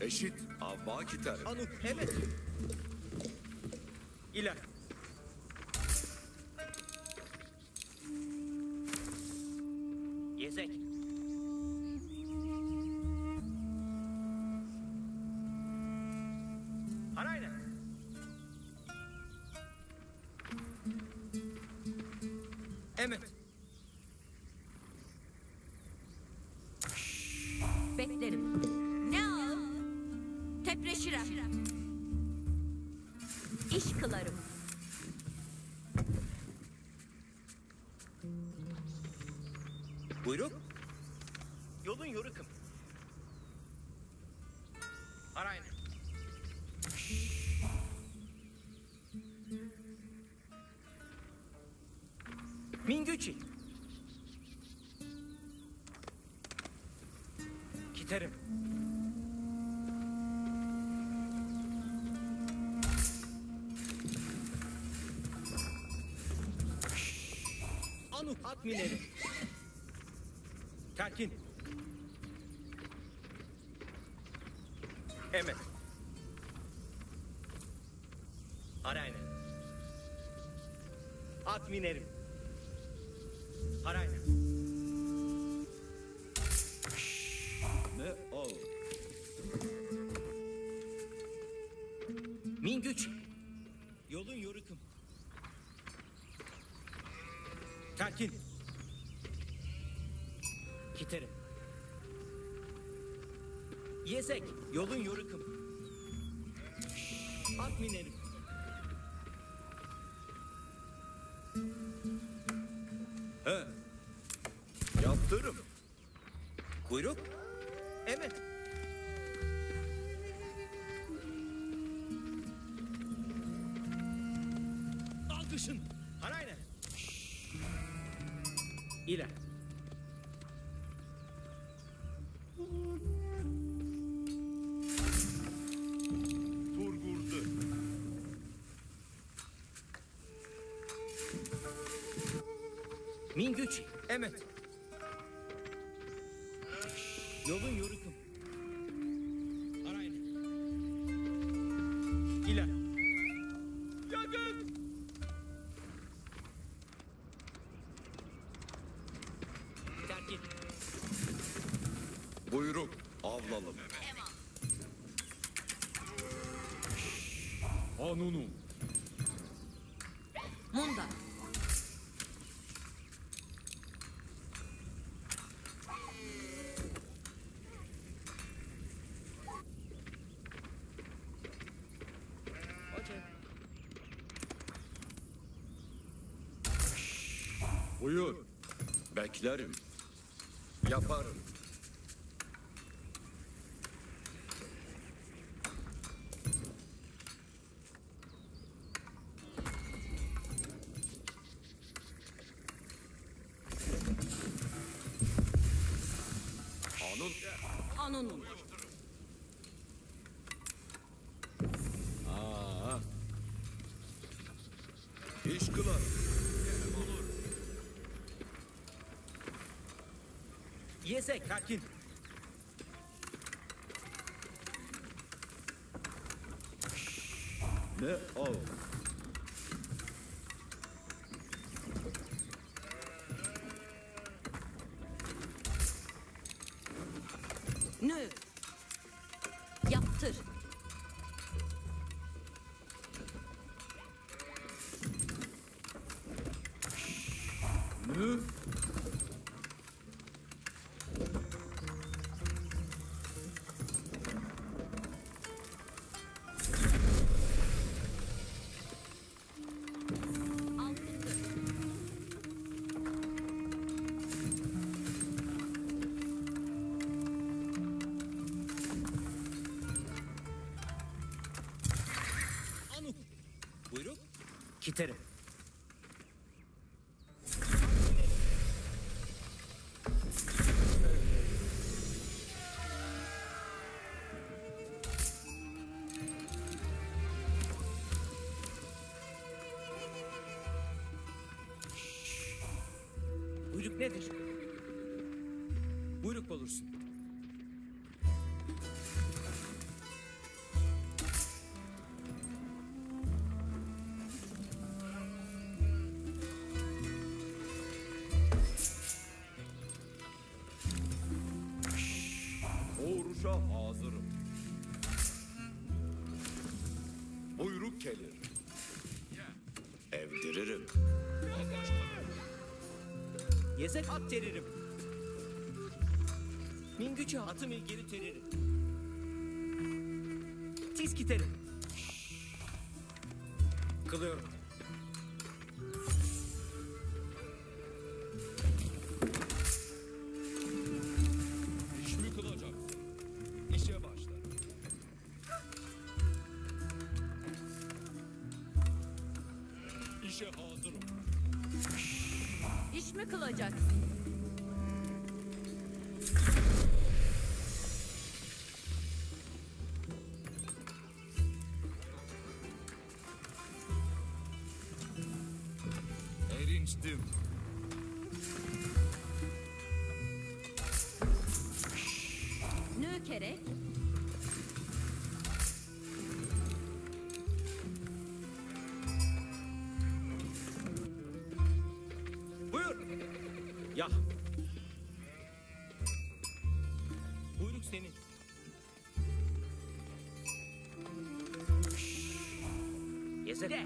Eşit avma kiter. Anuk, evet. İler. Yezek. Harayne. Evet. Beklerim. Ne o? Tepreşirem. İş kılarım. Buyruk. Yolun yorukım. Arayın. Mingüçi. Kiterim. Anuk at minerim. Terkin. Evet. Arayın. At minerim. Arayın. Ne ol? Mingüç. Yolun yorukum. Terkin. Kiterim. Yezek. Yolun yorukum. At minerim. He. Yaptırım. Kuyruk. Evet. Alkışın. Harayne. İler. Turgurdu. Mingüçi. Evet. Yolun yorukum. Arayın. İler. Yakın. Terkin. Buyruk avlalım. Anunum. Munda. Hoca. Buyur. Beklerim. Yaparım. Anun. Anunum. İş kılar. Yesek Terkin. Ne ol? Nö. Yaptır. Ne? Anuk. Buyruk. Kiterim. Buyruk nedir? Buyruk olursun. Vuruşa hazırım. Buyruk gelir. Evdiririm. Yesek at teririm. Min gücü atım ilgili teririm. Tiz kiterim. Kılıyorum. İş mi kılacaksın? İşe başla. İşe hazırım. İş mi kılacaksın? Erinçtim. Ne gerek? Buyur. Ya. Buyruk senin. Yesek. De.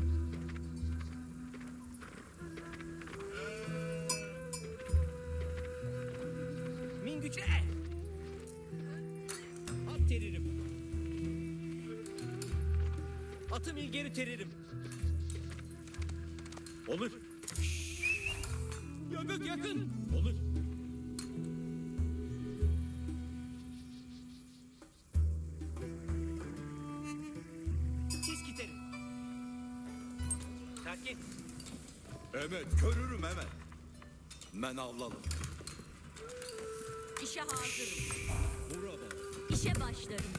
Min gücü. At teririm. Atım ilgeri teririm. Olur. Yakın yakın. Olur. Tiz kiterim. Terkin. Evet, görürüm hemen. Men avlalım. İşe hazırım. Burada. İşe başlarım.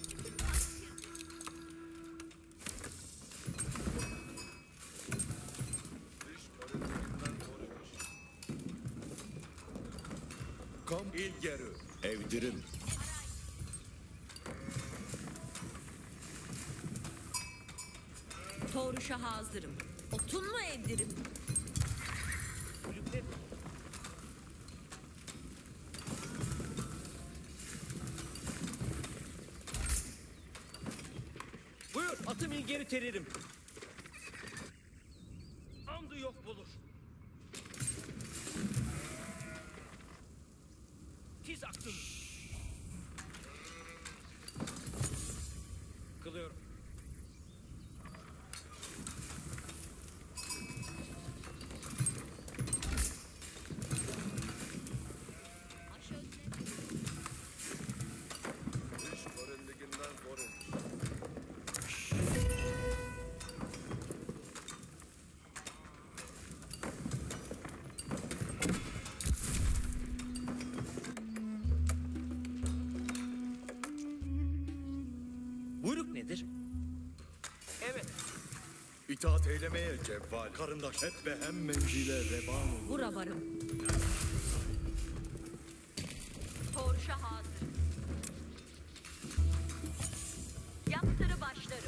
Kamp ilgeri. Evdirim. Toğruşa hazırım. Otun mu evdirim? Kulüpler. Buyur atım ilgeri teririm. Andı yok bulur. Tiz aktın. Kılıyorum. İş korindikinden korun. Buyruk nedir? Evet. İtaat eylemeye cevval. Karındaş hep ve hem menzile revan olur. Bura varım. Toğruşa hazır. Yaptırı başlarım.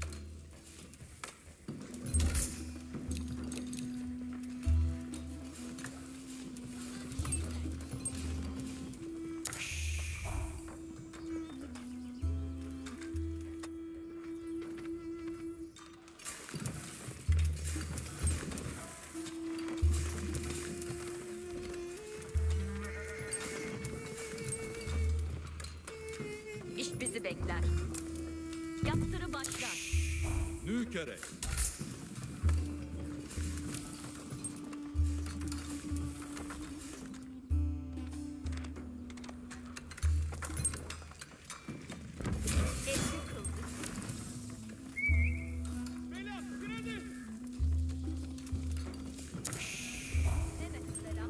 İş bizi bekler. Yaptırı başlar. Nükere. Emri kıldık. Evet selam.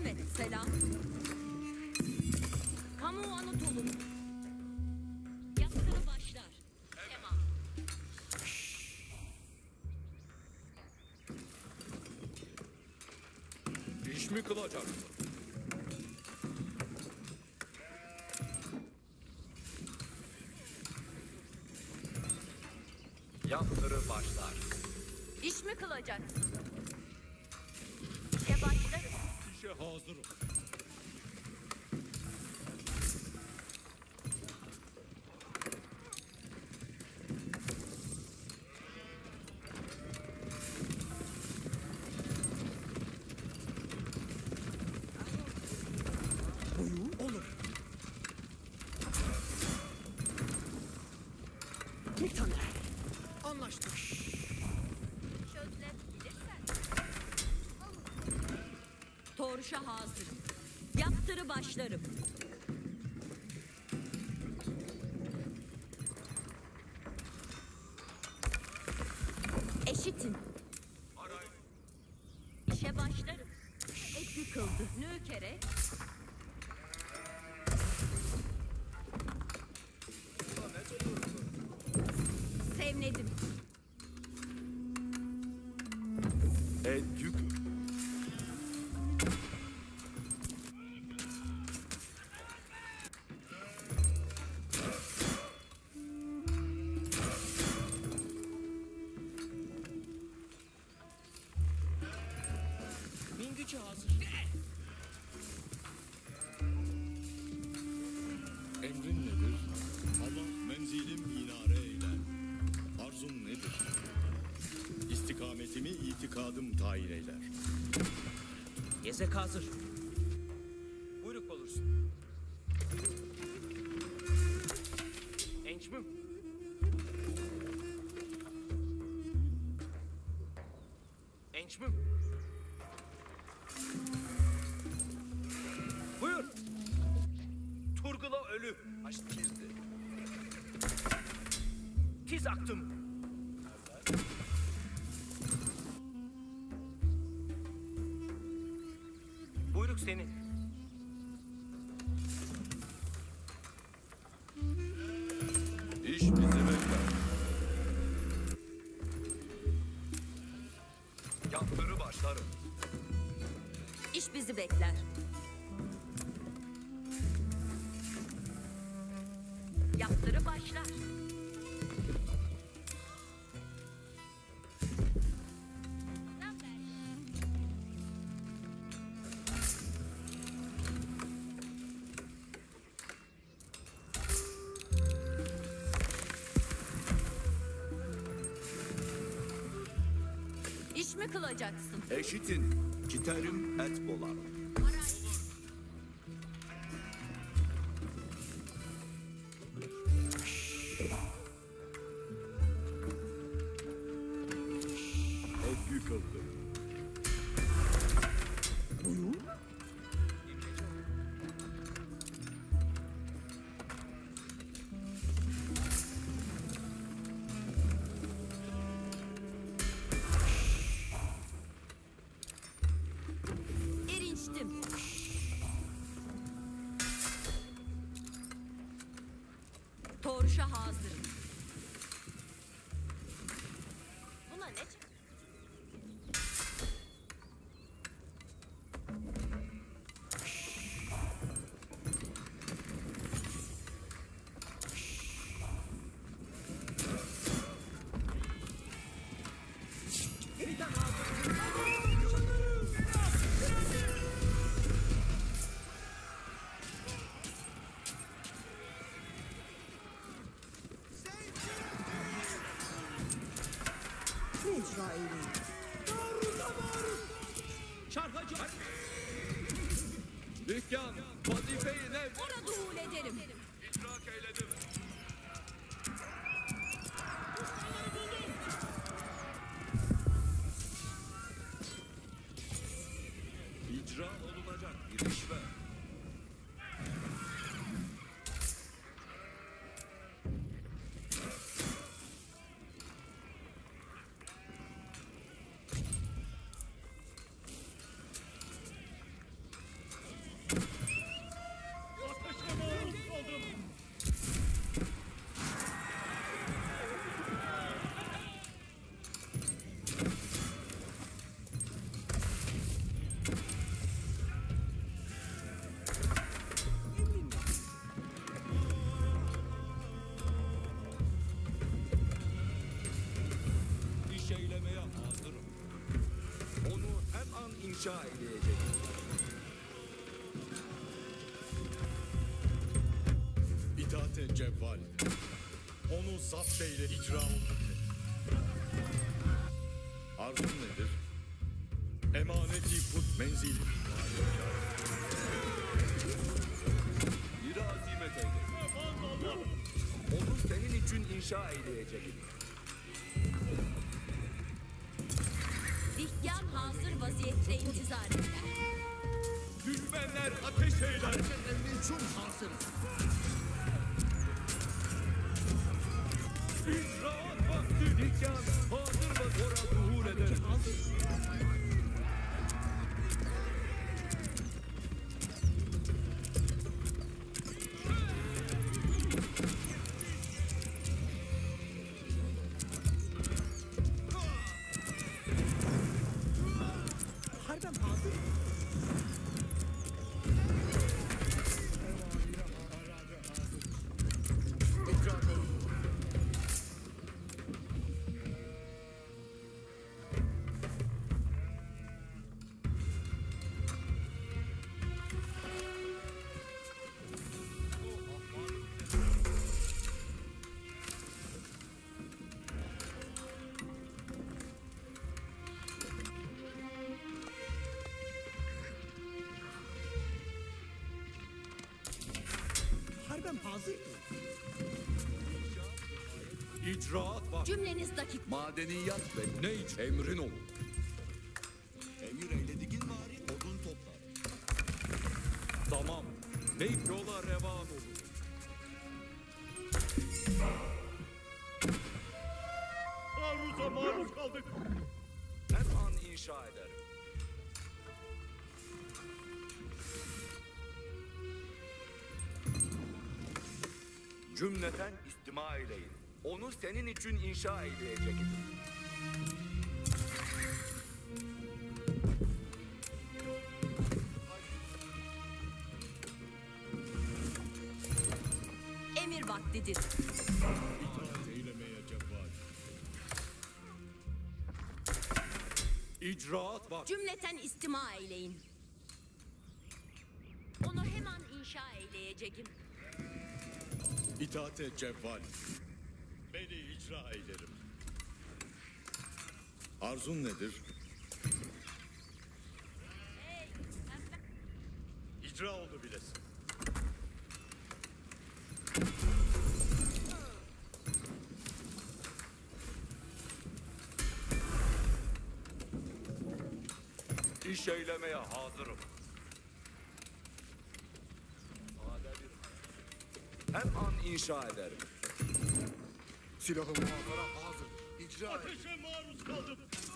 Evet, selam. Kamu Anadolu. Yaptırı başlar. Tamam. İş mi kılacak? Yaptırı başlar. İş mi kılacaksın? İşe başlarım. İşe hazırım. Olur. Bir tane. Anlaştık. Çözülebilirsen. Toruşa hazırım. Yaptırı başlarım. Eşitin. İşe başlarım. Et yıkıldı. Nökere. Sevnedim. Et yük. Bin gücü hazır. Emrin nedir? Allah menzilim inare eyler. Arzum nedir? İstikametimi itikadım tayin eyler. Yesek hazır. Buyruk olursun. Ençmim. Ençmim. Buyur. Turgula ölü. Aşk girdi. Tiz aktım. Buyruk senin. İş bizi bekler. Yaptırı başlarım. İş bizi bekler. Yaptırı başlar. İş mi kılacaksın? Eşitin. Giterim et bolar. Et yıkıldı. Erinçtim. Toruşa hazırım. Buna ne çıktı? Çarhacı. Dükkan, vazifeyi ne? Orada uğul ederim. İdrak eyledim. İcra olunacak bir iş ver. inşa edeceğim. İtaate cevval. Onu zapt eyle icra oldu. Arzun nedir? Emaneti put menzili. Bir azimet eyle. Onu senin için inşa edeceğim. Dihyan hazır vaziyette intizar eder. Düşmanlar ateş eyler. İcraat vakti dikkan hazır ve zora zuhur eder. İcraat vakti. Cümleniz dakik. Madeniyat ve ne iç emrin olur. Emir eyledigin bari odun toplar. Tamam. Ne yola revan olur. Taarruza maruz kaldık. Her an inşa ederim. Cümleten istima eyleyin. Onu senin için inşa edeceğim. Emir vaktidir. İtaat eylemeye cevval. İcraat vakti. Cümleten istima eyleyin. Onu hemen inşa eyleyeceğim. İtaate cevval. Beni icra eylerim. Arzun nedir? İcra oldu bilesin. İş eylemeye hazırım. Her an inşa ederim. Silahım muhafara hazır. İcra ateşe maruz kaldım.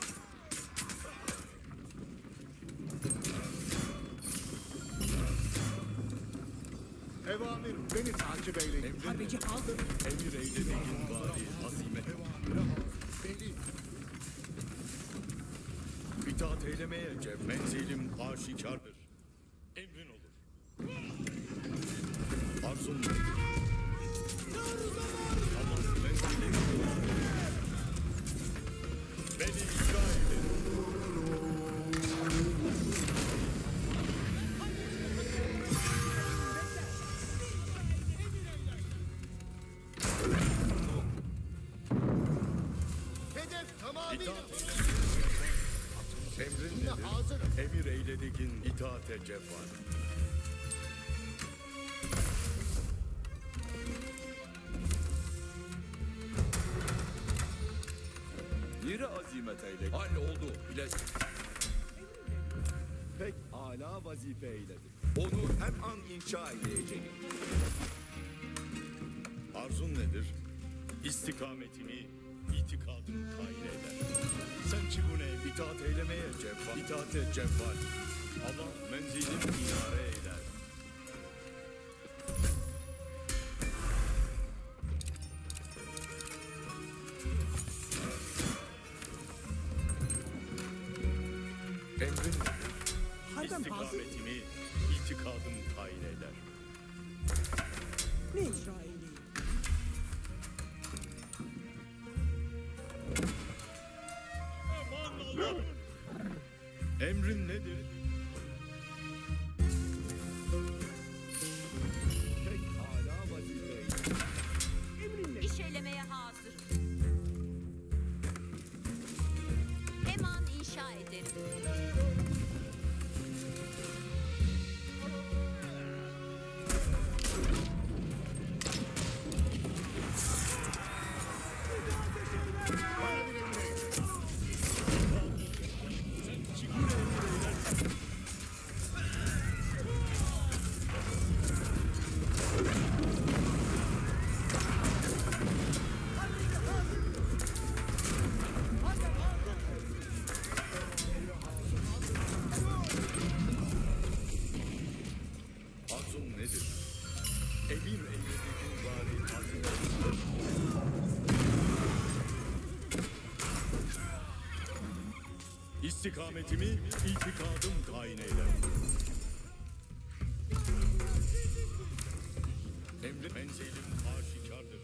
Evamir beni takip eyleyin. Harbici hazır. Emir eyledigin bari hazime. Beni İtaat eylemeye menzilim aşikardır. Emrin olur. Arzun nedir? Tamam menzilim. Beni icra eylerim. hedef tamamıyla İtaat Emrin nedir? hazır. Emir eyledigin itaate cevval. Yeri azimet eyle. Hal oldu bilesin. Pek âlâ vazife eyledim. Onu her an inşa edeceğim. Arzun nedir? İstikametimi, itikadımı tayin eder. Sen çigune itaat eylemeye cevval, itaate cevval. Allah menzilim inare eyler. Emrin nedir? İstikametimi, itikadımı tayin eder. Ne icra eyleyeyim? Emrin nedir? Pekala vazifeyi. İş eylemeye hazır. Hemen inşa ederim. Bana bir emret. Arzun nedir? Emir eylediğin bari hazine. İstikametimi itikadım tayin eyler. Emrin menzilim aşikardır.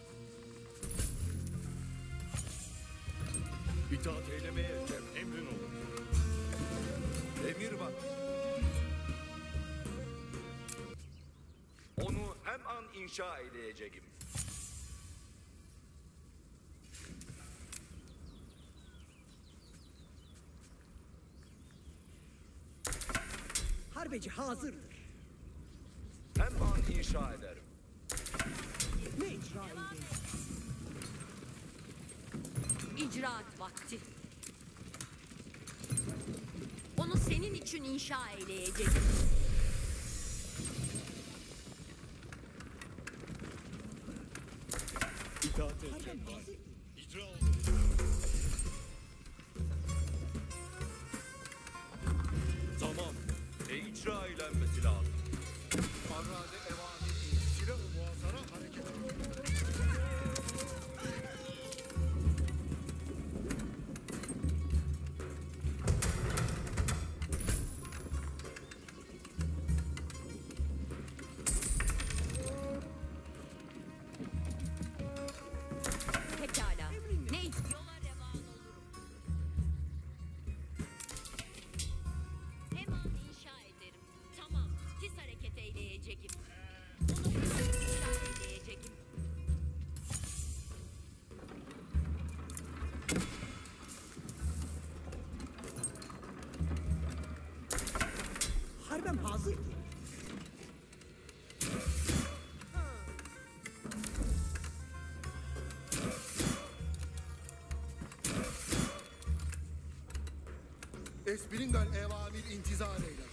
İtaat eylemeye emrin olur. Emir bak. Onu hemen inşa edeceğim. Harbeci hazırdır. Hemen inşa ederim. Ne icra edeyim? İcraat vakti. Onu senin için inşa eyleyeceğim. İtaat et. Harbem hazır. İcra olur. Tamam. İcra eylenmesi lazım. Arrade evamir silah-ı muhasara hareket ediyor. Pekala. Ne yola revan olurum. Hemen inşa ederim. Tamam. Tiz hareket eyleyeceğim. Onu hemen inşa eyleyeceğim. Harbem hazır. Esbirinden evamir intizar eyler.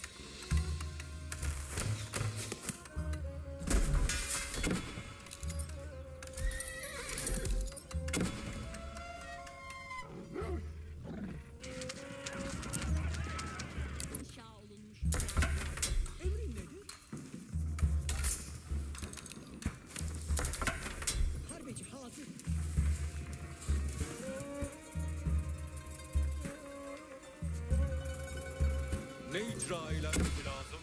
İnşa olunmuş. Emrin nedir? Harbeci hazır. Ne icra eylenmesi lazım?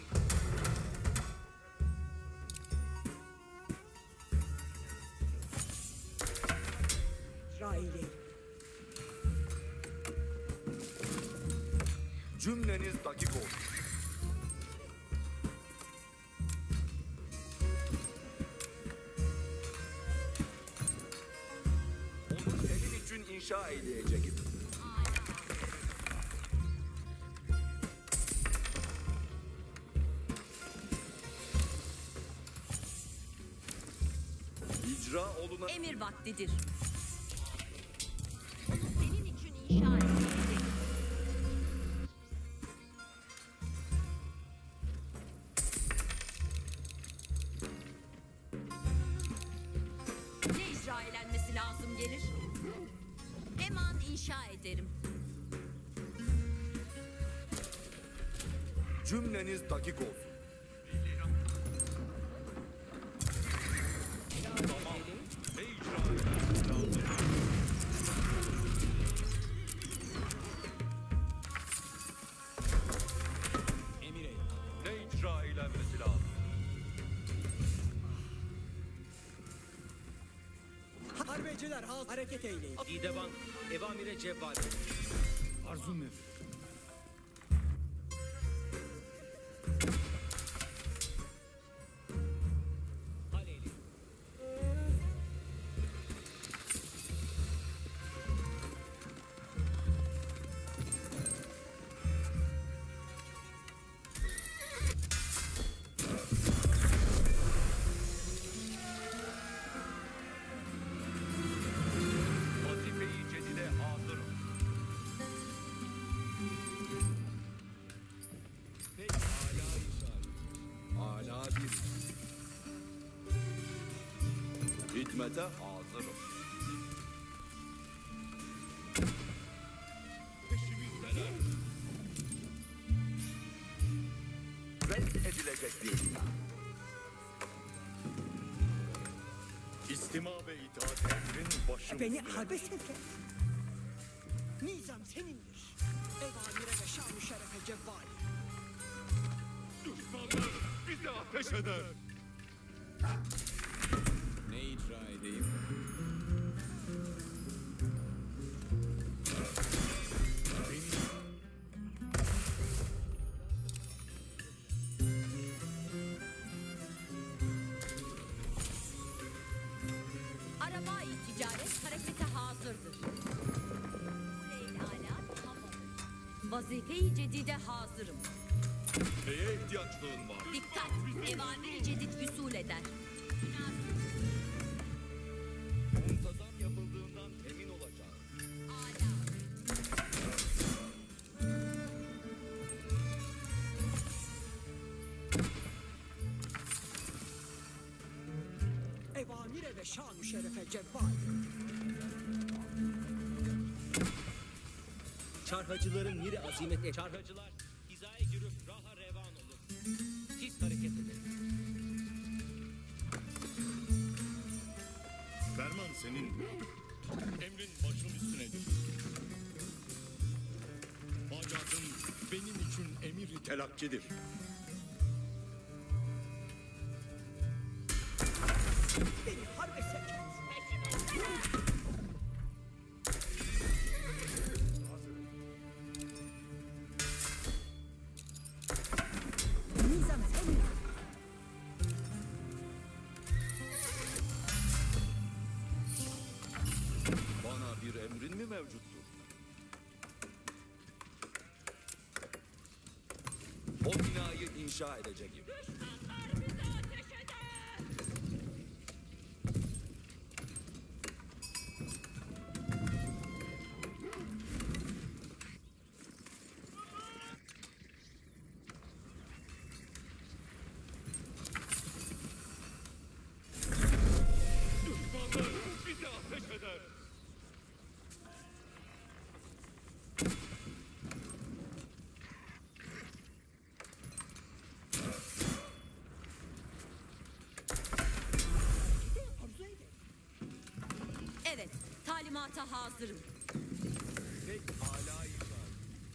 İcra eyleyim. Cümleniz dakik olsun. Onu senin için inşa edeceğim. İcra olunan Emir vaktidir. Senin için inşa edeceğim. Ne icra eylenmesi lazım gelir? Hemen inşa ederim. cümleniz dakik olsun. Ne icra eylenmesi lazım? Emir ey. Ne icra eylenmesi lazım? Harbeciler hareket eyleyin. Dideban, evamire cevval. Arzun nedir? Haleli. Vazife-i cedide hazırım. Peki hala işaret. Hala bir. Hizmete hazırım. Peşimizdeler. Reddedilecek bir bina. İstima ve itaat emrin başım Beni üstüne. harbe sevk et. Nizam senindir. Evamire ve şan-ı şerefe cevval. Düşmanlar bize ateş eder. Ne icra edeyim? Araba-i ticaret harekete hazırdır. Kuley-i ala tamam. Vazife-i cedide hazırım. Neye ihtiyaçlığın var? Dikkat! Evamir-i cedid vüsul eder. Muntazam yapıldığından emin olacağız. Ala. Evamire ve şan-ı şerefe cevval. Çarhacıların miri azimet Çarhacılar hizaya girip raha revan olur. Tiz hareket edin. Ferman senin. Emrin başım üstünedir. Hacatın benim için emir Telakkidir. Beni harbe sevk et. Nizam senindir. Bana bir emrin mi mevcuttur? O binayı inşa edeceğim. düşmanlar bize ateş eder. Arzu eder. Evet, talimata hazırım. Pek âlâ işaret.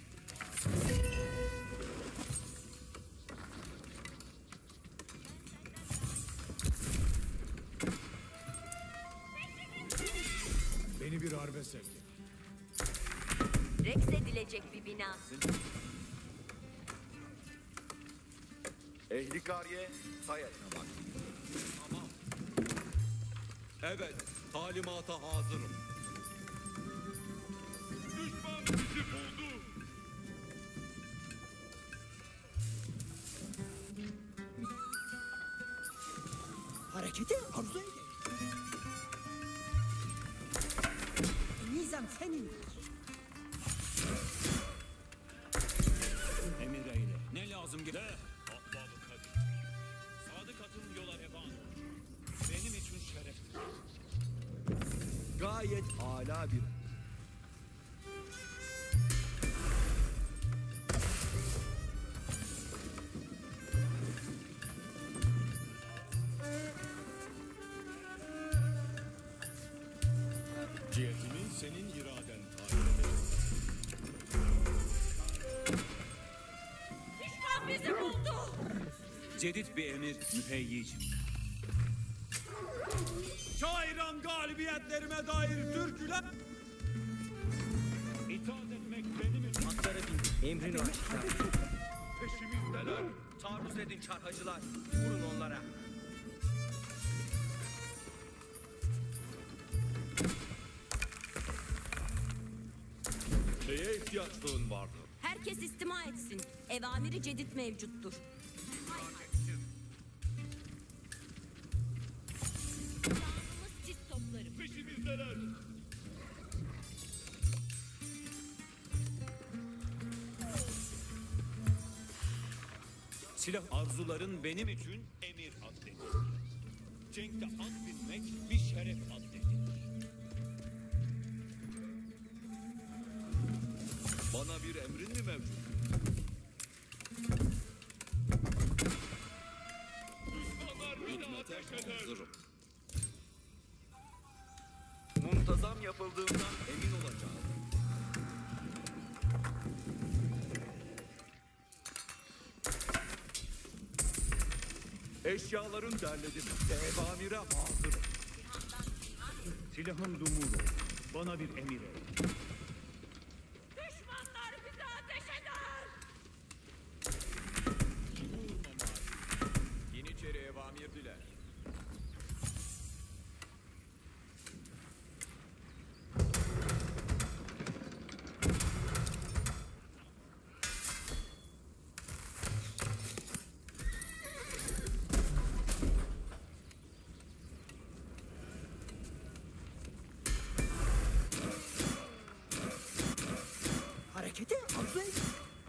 Beni bir harbe sevk et. Reks edilecek bir bina. Ehli kariye sayet. Tamam. Evet, talimata hazırım. Düşman bizi buldu. Hareketi arzu eder. Nizam senindir. Emir eyle. Ne lazım ki? Ahbabı kadir. Sadık atın yola revan. Benim için şereftir. Gayet âlâ bir. Cihetimi senin iraden tayin ederim. Düşman bizi buldu. Cedid bir emir müheyyic. Şairan galibiyetlerime dair türküler. İtaat etmek benim için. Atlara bindik. Emrin Beni aşikar. harbe sevk et. Peşimizdeler. Taarruz edin çarhacılar. Vurun onlara. Neye ihtiyaçlığın vardı? Herkes istima etsin. Evamiri cedid mevcuttur. Şansımız sis toplarım. Peşimizdeler. Silah arzuların benim için emir addedir. Cenk'te at binmek bir şeref addedir. Bana bir emrin mi mevcut? Düşmanlar beni ateş eder. Hazırım. Muntazam yapıldığından emin olacağım. Eşyaların derledim. Evamire hazırım. Silahım dumur ol. Bana bir emir et. Düşmanlar bize ateş eder. Yeniçeri evamir diler. Harekete arzu et.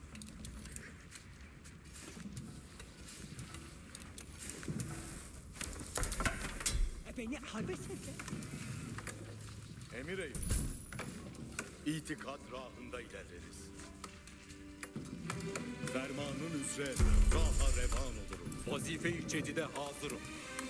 Beni harbe sevk et. Emir Eğim. İtikat rahında ilerleriz. Fermanın üzere raha revan olurum. Vazife-i cedide hazırım.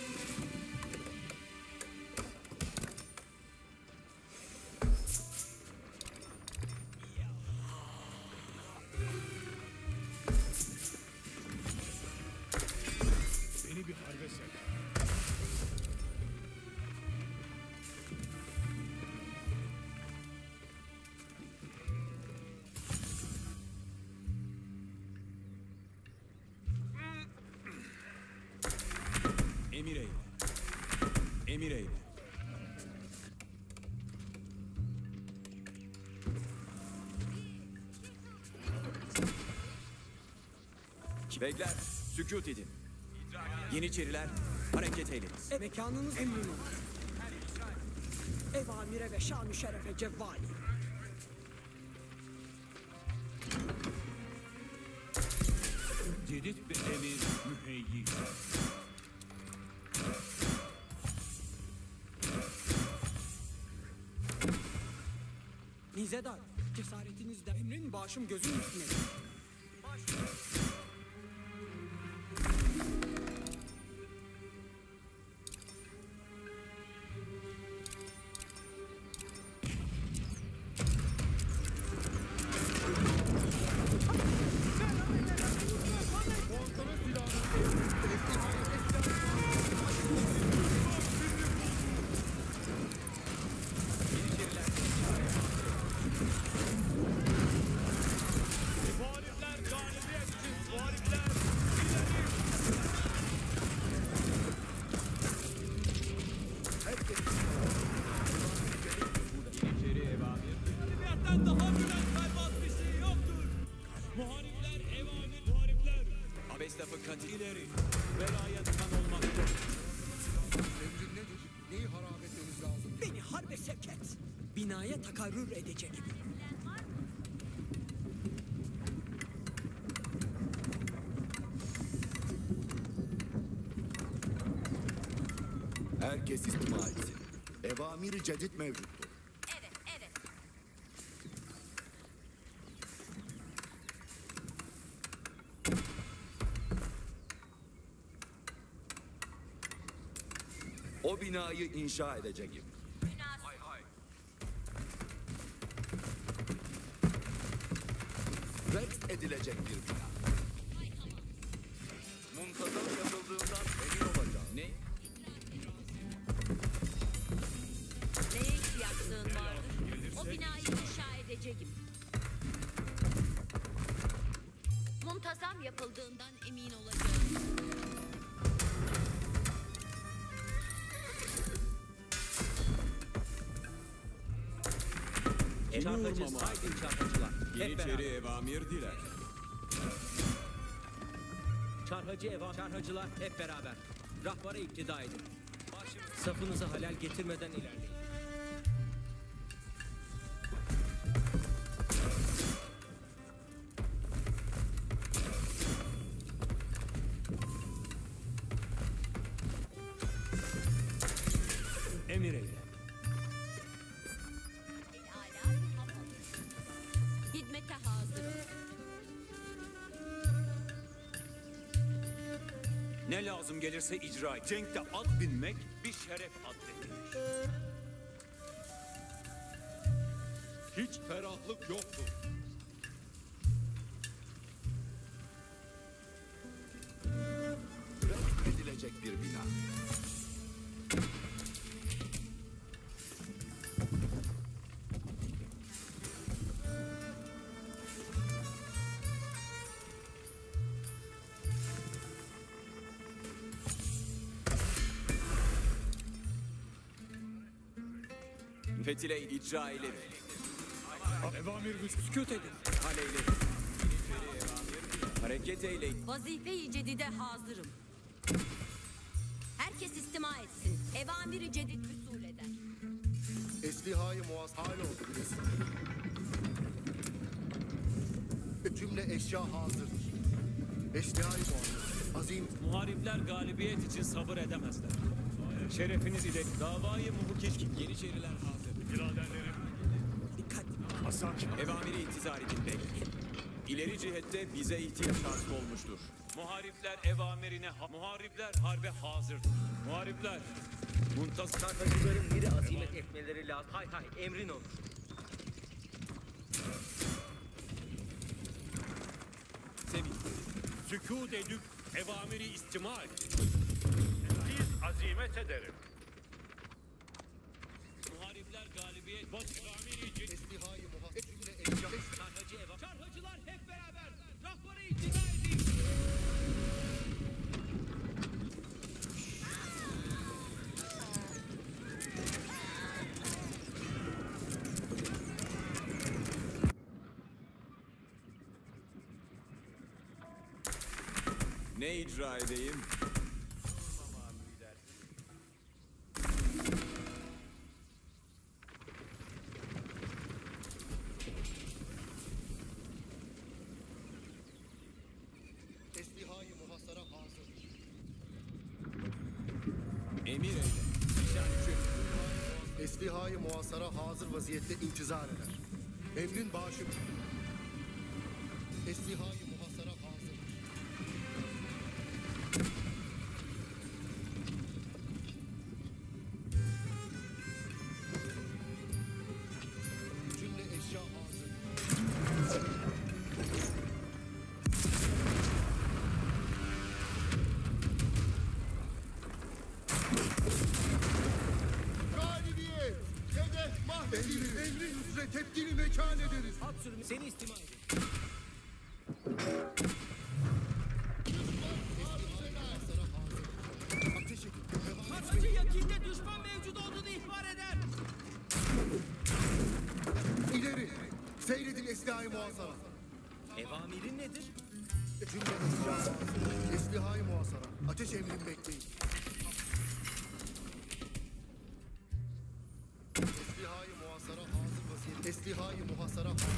Beni bir harbe sevk. Emir eyle. Emir eyle. Beyler, sükût edin. Yeniçeriler hareket eyleriz. Mekanınız emrin olur. Evamire ve şan-ı şerefe cevvali. Cedid bir emir müheyyi. Nizedar, cesaretinizde emrin başım gözüm üstüne. Muharipler galibiyet için. Muharipler Yeniçeri evamir. galibiyetten daha gülen kalmaz bir şey yoktur. Muharipler evamir. Muharipler. Abes lafı kat ileri. Velayet kan olmaktır. Emrin nedir? Neyi harap etmemiz lazım? Beni harbe sevk et. Binaya takarrür edecek. Herkes istima etsin. Evamiri cedid mevcuttur. Evet, evet. O binayı inşa edeceğim. Münasip. Hay hay. Rex edilecek bir bina. Muntazam yapıldığından emin olacağım. Ne? Neye ihtiyaçlığın vardır? O binayı inşa edeceğim. muntazam yapıldığından emin olacağım. Çarpıcı saydın çarpıcılar. Hep Yeniçeri beraber. evamir diler. Çarhıcılar hep beraber. Rahvara iktida edin. Safınızı halel getirmeden ilerleyin. Emir eyle. Hala muhafaza. Hizmete hazırım. Ne lazım gelirse icra et. Cenk'te at binmek bir şeref addedilir. Hiç ferahlık yoktur. Reddedilecek bir bina. Fetile icra eyledim. Evamir güç. Sükût edin. Aleyledim. Hareket eyleyin. Vazife-i cedide hazırım. Herkes istima etsin. Evamir-i cedid usul eder. Eslihayı muhas hal oldu bilesin. Cümle eşya hazırdır. Eslihayı muhas. Azim. Muharipler galibiyet için sabır edemezler. Şerefiniz ile davayı muhukik. Yeniçeriler hazır. Biraderlerim. Dikkat. Hasan. Evamiri intizar edin bey. İleri cihette bize ihtiyaç hasıl olmuştur. Muharipler evamirine, muharipler harbe hazırdır. Muharipler, muntazam. Çarhıcıların biri azimet etmeleri lazım. Hay hay emrin olur. Semih. Sükût edip evamiri istima et. Biz azimet ederim. Muharipler galibiyet, evamiri cedid. Eslihayı muhas. Cümle eşya. Çarhıcılar hep beraber. Rahvara iktida edin. Ne icra edeyim? Eslihayı muhasara hazırdır. Emir eyle. Nişancı. Eslihayı muhasara hazır vaziyette intizar eder. Emrin başı. Eslihayı muhasara hazırdır. Cümle eşya hazır. Galibiyet! Hedef mahvedilir. Emri hüsre tepkili mekan ederiz. At sürümü seni istima edin. Ateş edin. Devam Çarhıcı yakinde düşman mevcut olduğunu ihbar eder. İleri. Seyredin eslihayı muhasara. Evamirin nedir? Cümle eşya hazır. Eslihayı muhasara. Ateş emrini bekleyin. Eslihayı muhasara hazır vaziyette. Eslihayı muhasara hazır.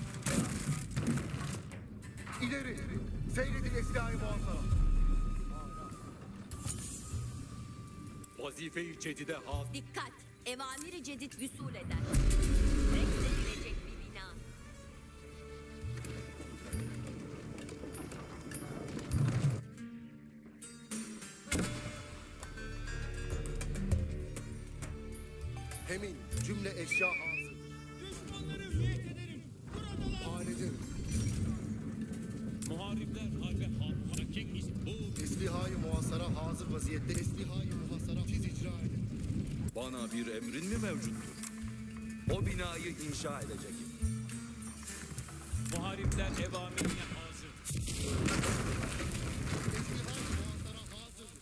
İleri. Seyredin eslihayı muhasara. Vazife-i cedide hazır. Dikkat! Evamir-i cedid usul eder. Reddedilecek bir bina. Hemin. Cümle eşya hazır. Düşmanları hüyet ederim. Buradalar. Hanedir. Muharipler harbe hazır. Bu Eslihayı muhasara hazır vaziyette. Eslihayı muhasara tiz icra edin. Bana bir emrin mi mevcuttur? O binayı inşa edeceğim. muharipler evamirine hazır. muhasara hazırdır.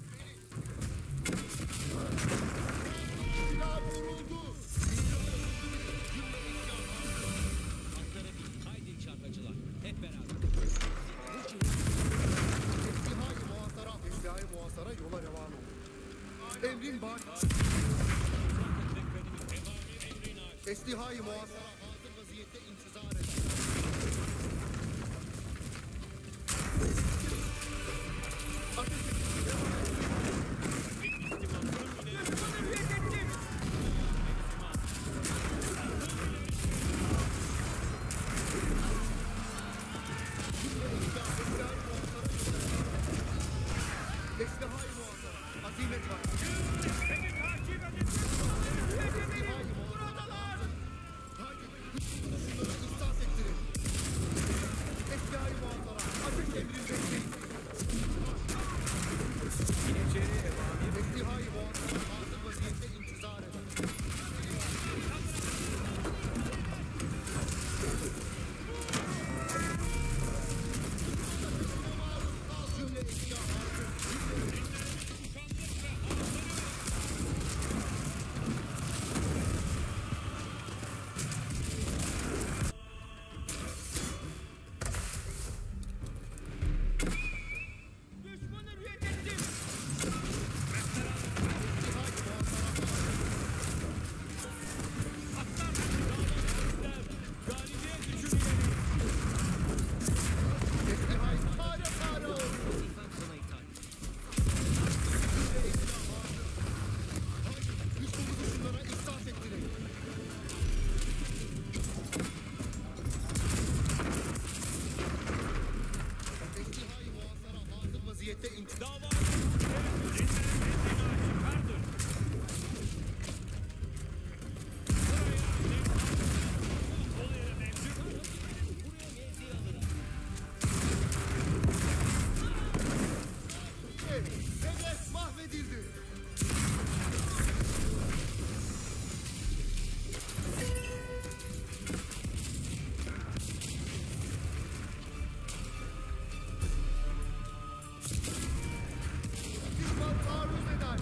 Silah vuruldu. Atlara bin. Haydi çarpıcılar. Hep beraber. Eslihayı muhasara yola revan oldu. Emrin baş. Eslihayı muhasara hazır vaziyette intizar eder. Eslihayı muhasara azimet var. Beni takip edin. Buradalar. Haydi şunları ihsas ettirin. Eslihayı muhasara ateş emrin bekleyin. Eslihayı muhasara hazır vaziyette intizar eder. Cümle eşya hazır. Düşmanı rüyet ettim. Galibiyet için ileri. Eslihayı fare fare oldu. Vazifem sana itaat. Güç komutu şunlara ihsas ettirin. Eslihayı muhasara hazır vaziyette intizar. Dava Çıkardır. Hedef mahvedildi. Düşman taarruz eder.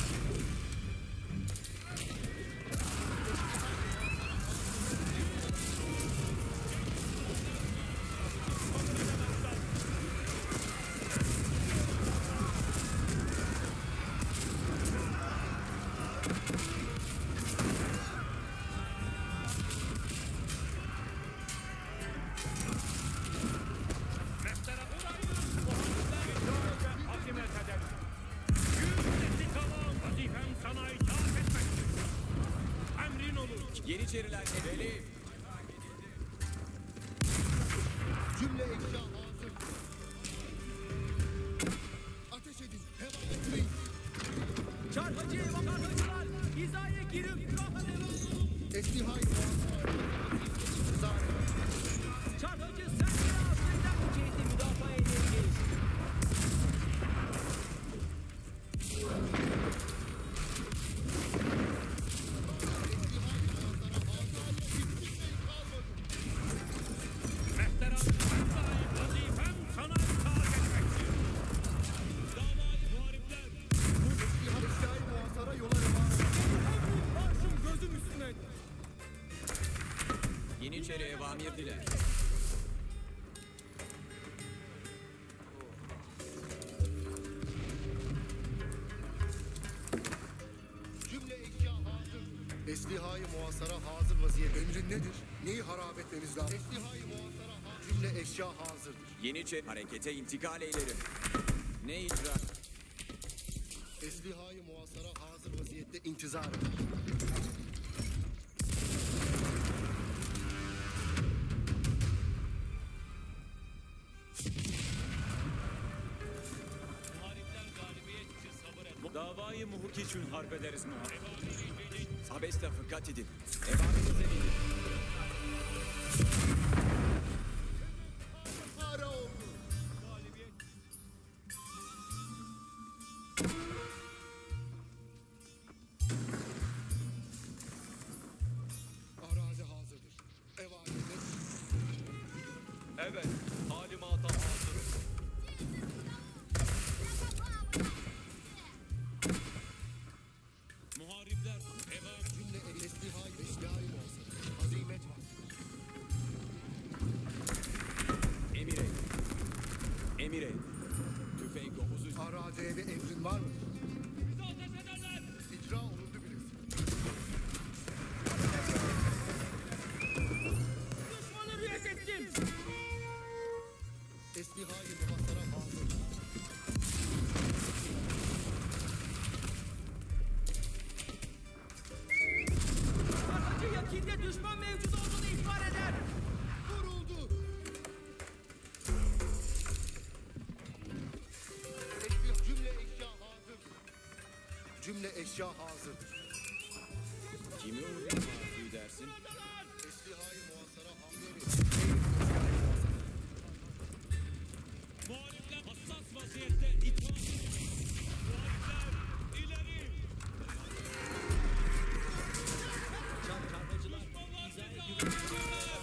Azimet ederim. Yüzdesi tamam. Vazifem sana itaat etmektir. Emrin olur. Yeniçeriler edelim. Cümle eşya hazır. Ateş edin. Heva etmeyin. Çarpıcı vatandaşlar. Hizaya girip rahat edin. Eslihayı muhasara intizar eder. Çarpıcı sen bir aslında bu kenti müdafaa edeceğiz. Mehteran ben daim vazifem sana itaat etmektir. davayı muharipler. Eşyayı muhasara yola revan eder. Başım gözüm üstüne. Yeniçeri evamir diler. Cümle eşya hazır. Eslihayı muhasara hazır vaziyette. Emrin nedir? Neyi harap etmemiz lazım? Eslihayı muhasara hazır. Cümle eşya hazırdır. Yeniçeri harekete intikal eylerim. Ne icra? Eslihayı muhasara hazır vaziyette intizar eder. Muharipler galibiyet için sabır et. Davayı muhuk için harp ederiz muharip. Sabesta fıkkat edin. Evamirinize bilin. Fare oldu. Arazi hazırdır. Ev halinde Evet, talimata hazırım. Emire. Tüfeğin komusu. Arazide bir emrin var mı? Bizi ateş ederler. İcra olundu bilirsin. Düşmanı rüyet ettim. Eslihayı muhasara hazır. Kartacı yakinde düşman mevcut olduğunu ihbar eder. Vuruldu. Cümle eşya hazır. Cümle eşya hazırdır. Kimi öldürmeyi dersin? Eslihayı muhasara hazır. Muharipler hassas vaziyette itfaiye. Muharipler ileri. Çarpıcılar Düşmanlar hizaya bizi girip ateşliyorlar.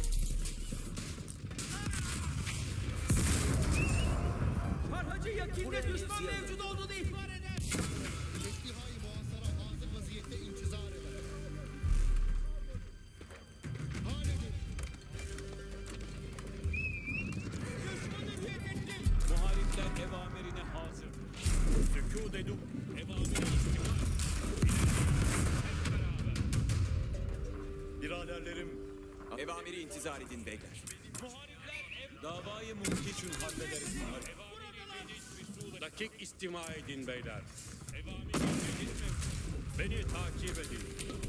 Kartacı yakinde Buraya düşman mevzi mevcut olduğunu ihbar eder. Eslihayı muhasara hazır vaziyette intizar eder. Halledin. Düşmanı rüyet ettim. Muharipler evamirine hazır. Sükût edin. Evamire istimar. Hep beraber. Biraderlerim, Evamiri intizar edin beyler. Muharipler davayı munkişün hallederiz muharip. Evamiri cedid Resulü. dakik istima edin beyler. Evamiri cedid mevcut. Beni takip edin.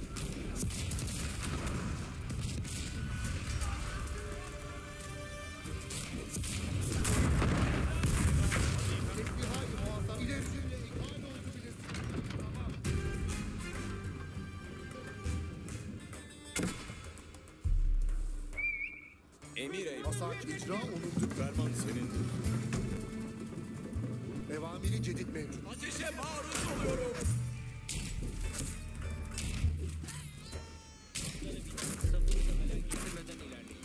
Eslihayı muhasara ileri cümle ihmal oldu bilirsin. Emire. Masak icra olundu. Ferman senindir. Evamiri cedid mevcut. Ateşe maruz oluyorum. safınızı halel getirmeden ilerleyin.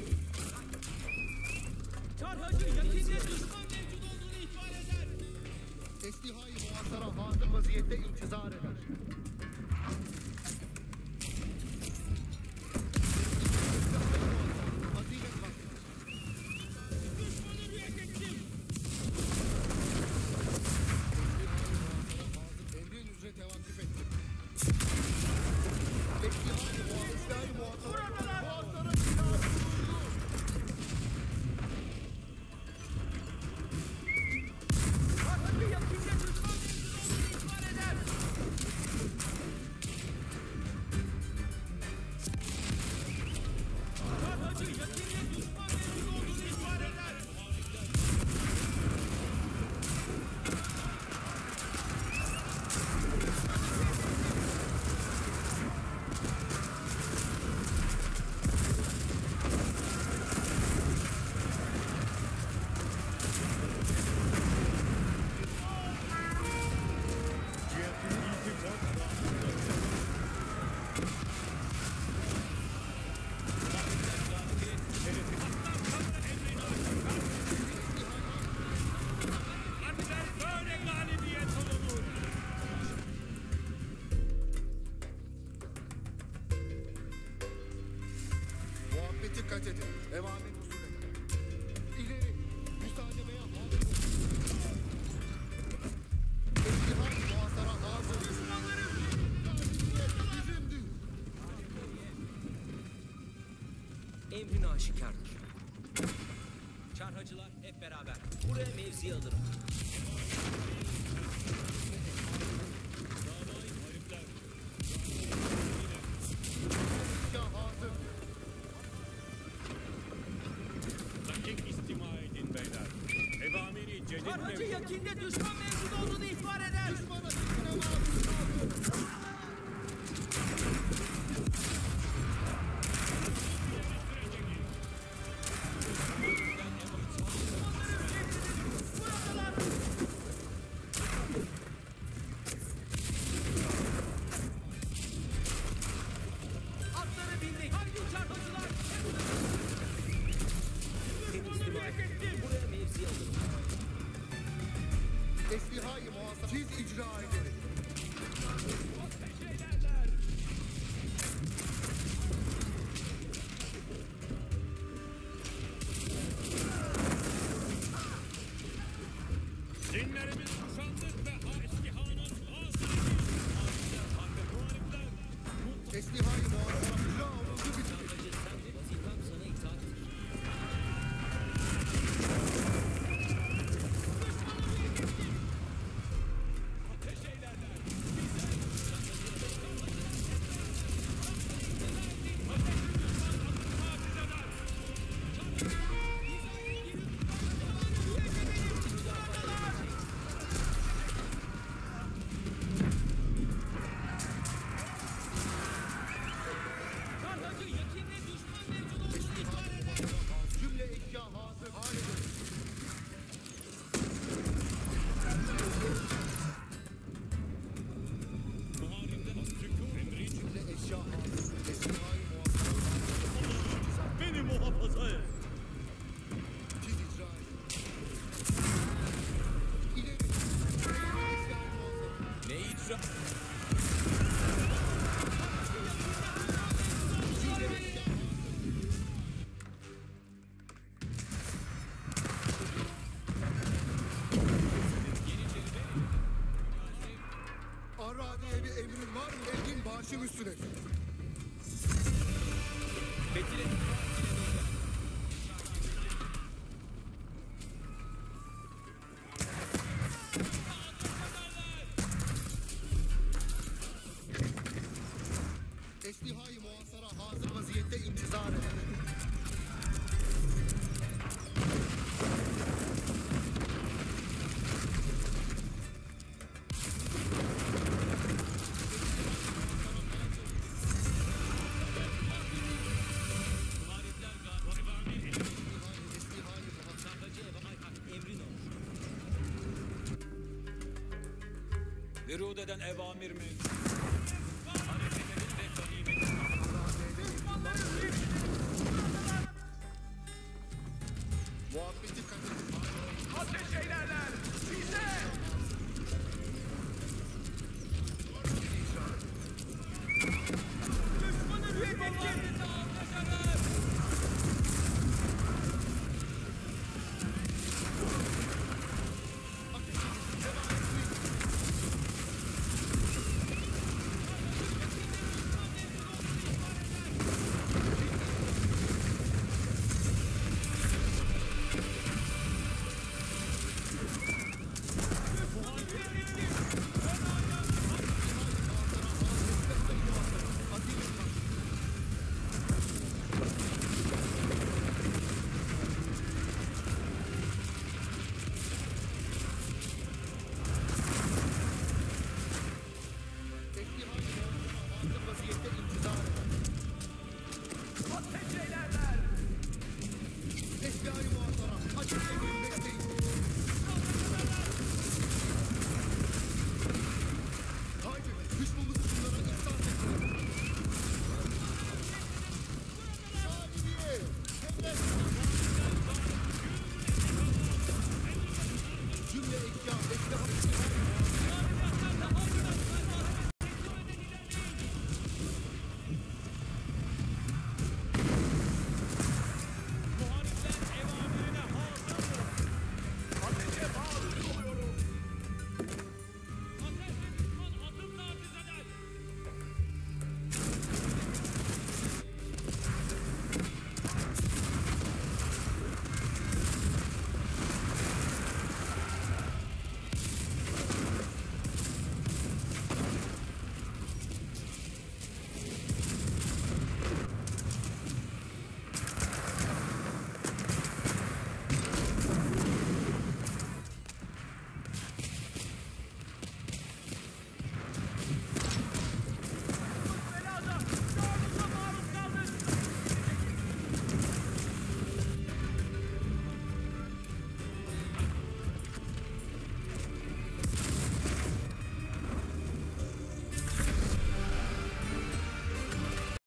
Kartacı yakinde düşman mevcut olduğunu ihbar eder. Eslihayı muhasara hazır vaziyette intizar eder. Azimet var. Düşmanı rüyet ettim. Emrin üzere tevakkuf ettim. Eslihayı muhasara muhasara icra Kartacı yakinde düşman mevcut olduğunu ihbar eder. Kartacı yakinde düşman mevcut olduğunu ihbar eder. Ancak böyle galibiyet olunur. Muhabbeti kat edin. Evamet usul eder. İleri. Müsaademeye hazır olun. Eslihayı muhasara hazır. Düşmanlarım. Bizimdir. Emrin aşikardır. Çarhacılar hep beraber. Buraya mevzi alırım. Davayı muharipler. Ya hazır. Dakik istima edin beyler. Evamiri cedid Kartacı mevcut. yakinde düşman mevcut olduğunu ihbar eder. Düşmana sikine maruz kaldı. Atları bindik. Haydi çarpıcılar. Hem istima edin. Buraya mevzi alırım. Eslihayı muhasara. Siz icra edin. vücud eden evamir mevcut.